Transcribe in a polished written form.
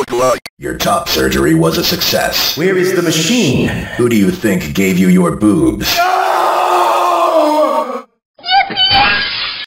Good luck. Your top surgery was a success. Where is the machine? Who do you think gave you your boobs? No!